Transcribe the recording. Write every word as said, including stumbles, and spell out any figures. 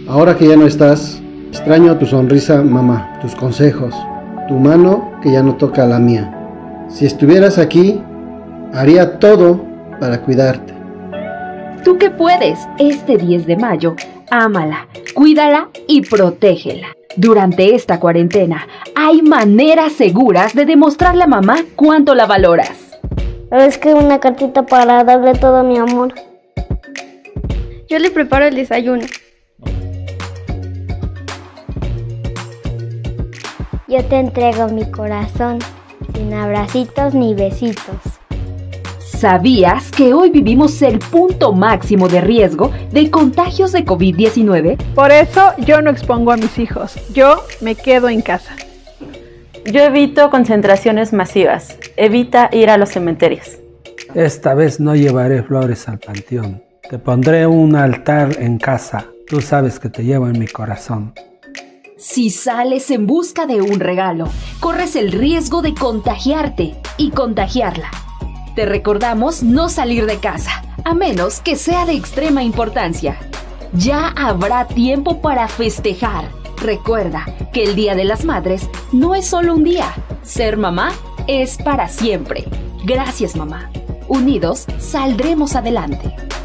Ahora que ya no estás, extraño tu sonrisa, mamá, tus consejos, tu mano que ya no toca la mía. Si estuvieras aquí, haría todo para cuidarte. Tú que puedes, este diez de mayo, ámala, cuídala y protégela. Durante esta cuarentena, hay maneras seguras de demostrarle a mamá cuánto la valoras. Es que una cartita para darle todo mi amor. Yo le preparo el desayuno. Yo te entrego mi corazón, sin abracitos ni besitos. ¿Sabías que hoy vivimos el punto máximo de riesgo de contagios de COVID diecinueve? Por eso yo no expongo a mis hijos. Yo me quedo en casa. Yo evito concentraciones masivas. Evita ir a los cementerios. Esta vez no llevaré flores al panteón. Te pondré un altar en casa. Tú sabes que te llevo en mi corazón. Si sales en busca de un regalo, corres el riesgo de contagiarte y contagiarla. Te recordamos no salir de casa, a menos que sea de extrema importancia. Ya habrá tiempo para festejar. Recuerda que el Día de las Madres no es solo un día. Ser mamá es para siempre. Gracias, mamá. Unidos saldremos adelante.